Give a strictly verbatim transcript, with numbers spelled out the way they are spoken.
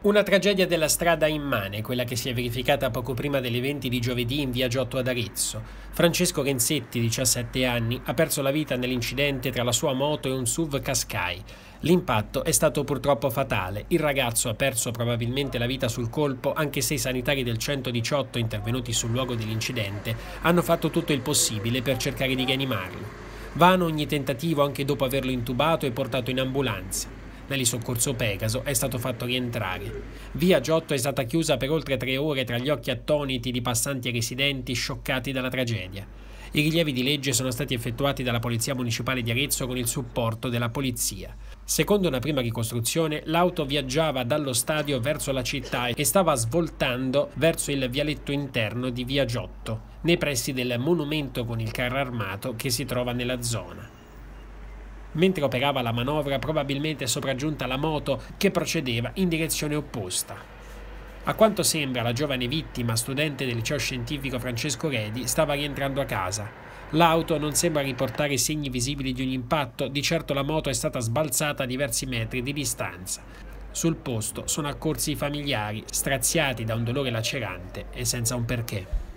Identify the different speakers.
Speaker 1: Una tragedia della strada immane, quella che si è verificata poco prima delle venti di giovedì in via Giotto ad Arezzo. Francesco Renzetti, diciassette anni, ha perso la vita nell'incidente tra la sua moto e un S U V Qashqai. L'impatto è stato purtroppo fatale. Il ragazzo ha perso probabilmente la vita sul colpo, anche se i sanitari del centodiciotto intervenuti sul luogo dell'incidente hanno fatto tutto il possibile per cercare di rianimarlo. Vano ogni tentativo anche dopo averlo intubato e portato in ambulanza. L'elisoccorso Pegaso è stato fatto rientrare. Via Giotto è stata chiusa per oltre tre ore tra gli occhi attoniti di passanti e residenti scioccati dalla tragedia. I rilievi di legge sono stati effettuati dalla Polizia Municipale di Arezzo con il supporto della polizia. Secondo una prima ricostruzione, l'auto viaggiava dallo stadio verso la città e stava svoltando verso il vialetto interno di via Giotto, nei pressi del monumento con il carro armato che si trova nella zona. Mentre operava la manovra, probabilmente è sopraggiunta la moto che procedeva in direzione opposta. A quanto sembra, la giovane vittima, studente del liceo scientifico Francesco Redi, stava rientrando a casa. L'auto non sembra riportare segni visibili di un impatto, di certo la moto è stata sbalzata a diversi metri di distanza. Sul posto sono accorsi i familiari, straziati da un dolore lacerante e senza un perché.